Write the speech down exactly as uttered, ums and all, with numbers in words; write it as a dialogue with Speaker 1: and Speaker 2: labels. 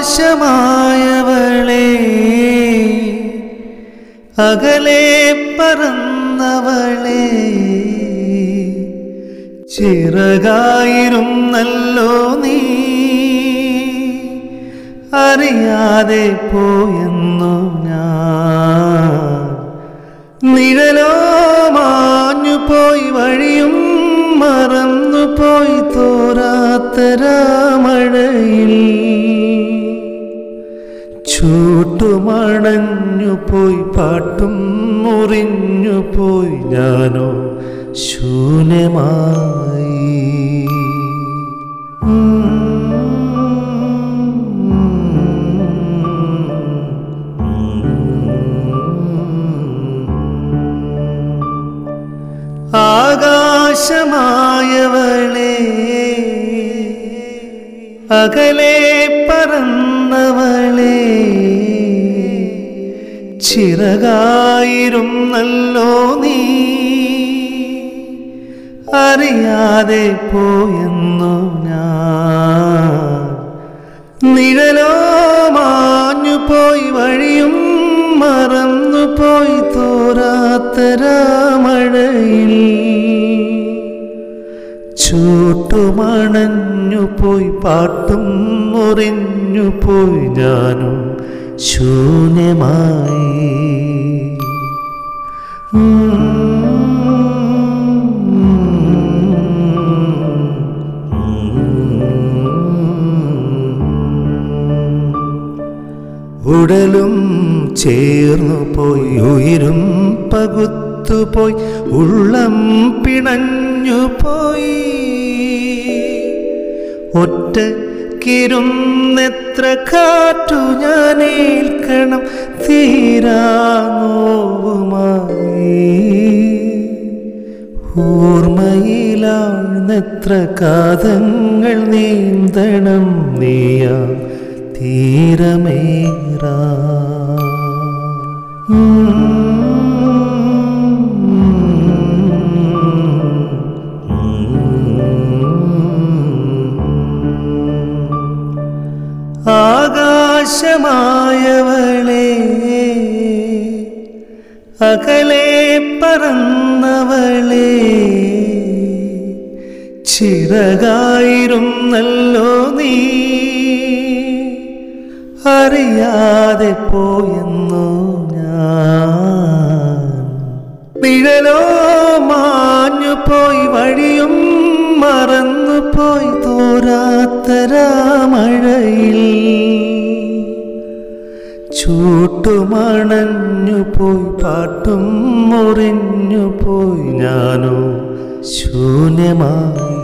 Speaker 1: ആകാശമായവളെ അകലെ പറന്നവളെ ചിറകായിരുന്നല്ലോ നീ അറിയാതെ പോയെന്നു ഞാൻ നിഴലോ മാഞ്ഞു പോയി വഴിയും മറന്നു പോയി തോരാത്തരാമഴയിൽ ചൂട്ടുമണഞ്ഞു പോയി പാട്ടും മുറിഞ്ഞു പോയി ഞാനോ ശൂന്യമായി ആകാശമായവളെ അകലെ പറന്നവളെ ചിറകായിരുന്നല്ലോ നീ അറിയാതെ പോയെന്നു ഞാൻ നിഴലോ മാഞ്ഞു പോയി വഴിയും മറന്നു പോയി തോരാത്തരാമഴയിൽ ചൂട്ടുമണഞ്ഞു പോയി പാട്ടും മുറിഞ്ഞു പോയി ഞാനും ശൂന്യമായി ഉടലും ചേർന്നു പോയി ഉയിരും പകുത്തുപോയി ഉള്ളം പിണഞ്ഞു പോയി ഒറ്റക്കിരുന്നെത്ര കാറ്റു ഞാനേൽക്കണം തീരാ നോവുമായി ഓർമ്മയിലാഴ്ന്നെത്ര കാതങ്ങൾ നീന്തണം നീയാ തീരമേറാ ആകാശമായവളെ അകലെ പറന്നവളെ ചിറകായിരുന്നല്ലോ നീ അറിയാതെ പോയെന്നു ഞാൻ നിഴലോ മാഞ്ഞു പോയി വഴിയും മറന്നു പോയി തോരാത്തരാമഴയിൽ ചൂട്ടുമണഞ്ഞു പോയി പാട്ടും മുറിഞ്ഞു പോയി ഞാനോ ശൂന്യമായി